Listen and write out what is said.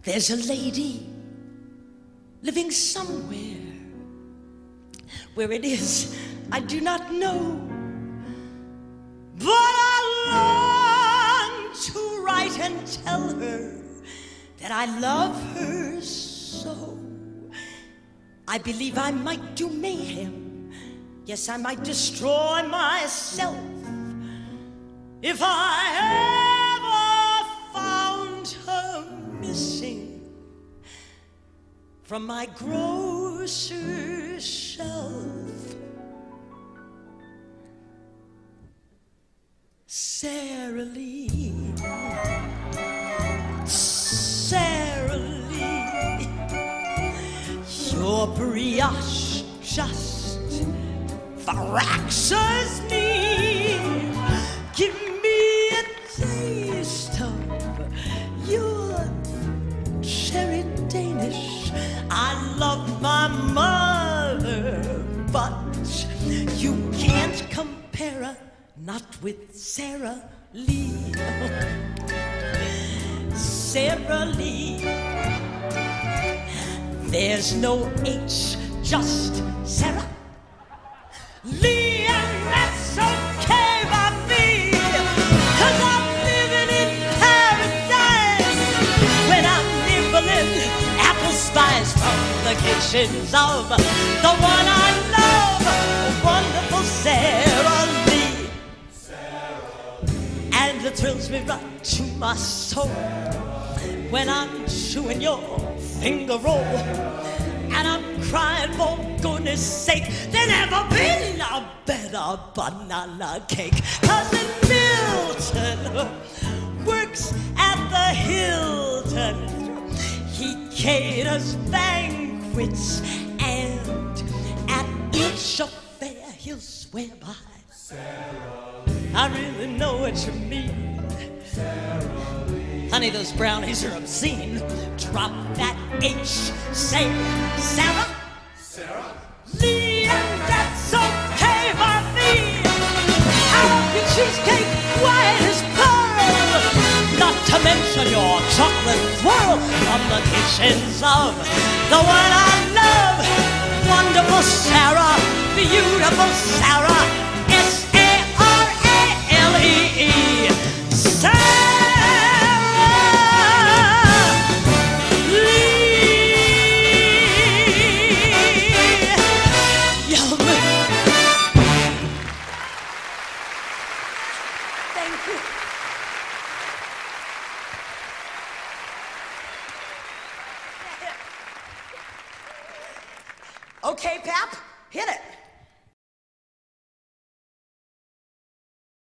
There's a lady living somewhere. Where it is, I do not know. But I long to write and tell her that I love her so. I believe I might do mayhem. Yes, I might destroy myself if I ever found her missing from my grocer's shelf. Sara Lee, Sara Lee, your brioche just fractures me. Give me a taste of your cherry Danish. I love my mother, but you can't compare her, not with Sara Lee. Sara Lee, there's no H, just Sara Lee, and that's okay by me, 'cause I'm living in paradise when I'm nibbling apple spice from the kitchens of the one I love, wonderful Sara Lee. And it thrills me right to my soul when I'm chewing your finger roll, and I'm crying, for goodness sake, there never been a better banana cake. 'Cause in Milton works at the Hilton. He caters banquets, and at each affair he'll swear by I really know what you mean. Honey, those brownies are obscene. Drop that H, say Sara Lee, and that's okay by me. I love your cheesecake white as pearl, not to mention your chocolate swirl from the kitchens of the one I love, wonderful Sara, beautiful Sara, S-A-R-A-L-E-E, Sara. Okay, Pap, hit it.